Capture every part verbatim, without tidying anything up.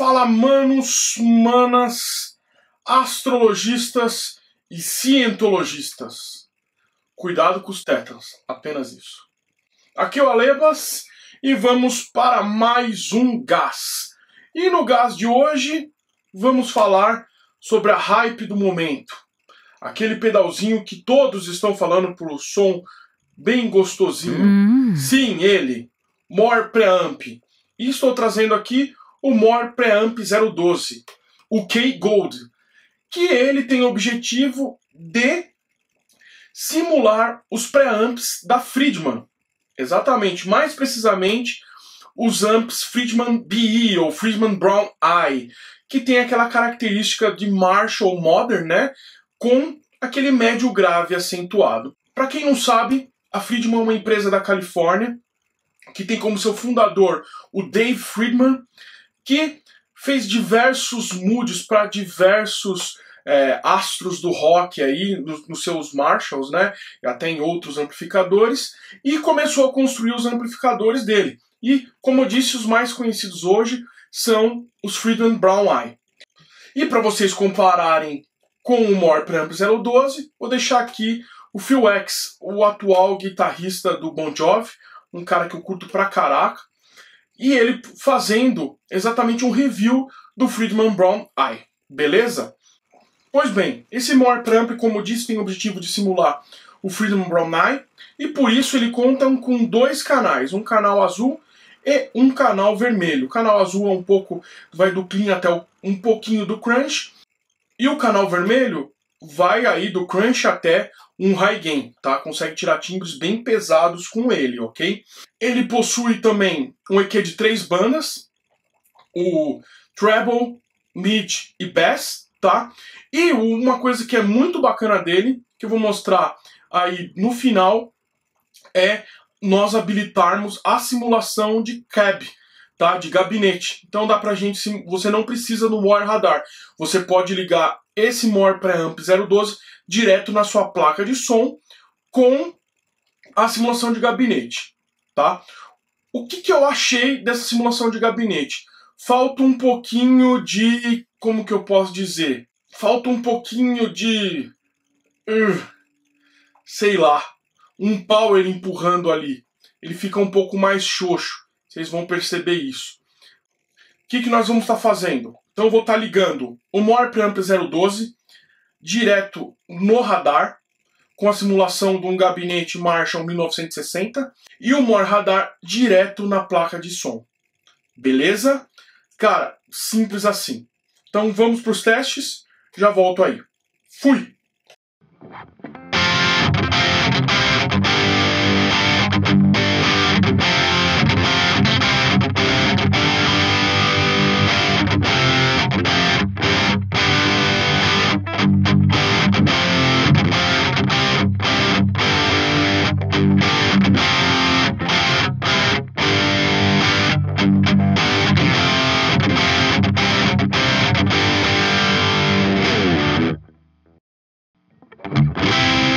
Fala, manos, manas, astrologistas e cientologistas. Cuidado com os tétanos, apenas isso. Aqui é o Alebas e vamos para mais um gás. E no gás de hoje vamos falar sobre a hype do momento. Aquele pedalzinho que todos estão falando por um som bem gostosinho. Hum. Sim, ele, More Preamp. E estou trazendo aqui o More Preamp zero doze, o K-Gold, que ele tem o objetivo de simular os preamps da Friedman. Exatamente, mais precisamente os amps Friedman B E ou Friedman Brown Eye, que tem aquela característica de Marshall Modern, né, com aquele médio grave acentuado. Para quem não sabe, a Friedman é uma empresa da Califórnia que tem como seu fundador o Dave Friedman, que fez diversos moods para diversos é, astros do rock aí, nos, nos seus Marshalls, né, e até em outros amplificadores, e começou a construir os amplificadores dele. E, como eu disse, os mais conhecidos hoje são os Friedman Brown Eye. E para vocês compararem com o More Preamp zero doze, vou deixar aqui o Phil X, o atual guitarrista do Bon Jovi, um cara que eu curto pra caraca, e ele fazendo exatamente um review do Friedman Brown Eye, beleza? Pois bem, esse More Preamp, como eu disse, tem o objetivo de simular o Friedman Brown Eye, e por isso ele conta com dois canais, um canal azul e um canal vermelho. O canal azul é um pouco, vai do clean até um pouquinho do crunch, e o canal vermelho vai aí do crunch até um high gain, tá? Consegue tirar timbres bem pesados com ele, ok? Ele possui também um E Q de três bandas, o treble, mid e bass, tá? E uma coisa que é muito bacana dele, que eu vou mostrar aí no final, é nós habilitarmos a simulação de cab, tá? De gabinete. Então dá pra gente, você não precisa do More Radar, você pode ligar esse More Preamp zero doze direto na sua placa de som com a simulação de gabinete, tá? O que, que eu achei dessa simulação de gabinete? Falta um pouquinho de... como que eu posso dizer? Falta um pouquinho de... Uh, sei lá, um power empurrando ali. Ele fica um pouco mais xoxo, vocês vão perceber isso. O que, que nós vamos estar fazendo? Então eu vou estar ligando o More Preamp zero doze direto no radar, com a simulação de um gabinete Marshall mil novecentos e sessenta, e o More Radar direto na placa de som. Beleza? Cara, simples assim. Então vamos para os testes, já volto aí. Fui! Música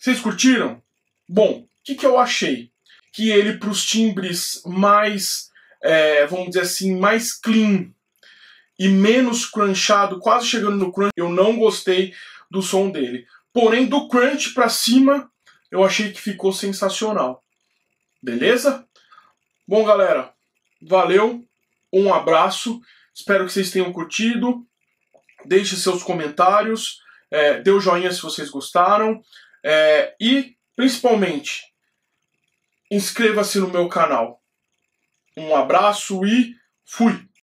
Vocês curtiram? Bom, o que, que eu achei? Que ele, para os timbres mais, é, vamos dizer assim, mais clean e menos crunchado, quase chegando no crunch, eu não gostei do som dele. Porém, do crunch para cima, eu achei que ficou sensacional. Beleza? Bom, galera, valeu, um abraço, espero que vocês tenham curtido, deixe seus comentários, é, dê o joinha se vocês gostaram, é, e, principalmente, inscreva-se no meu canal. Um abraço e fui!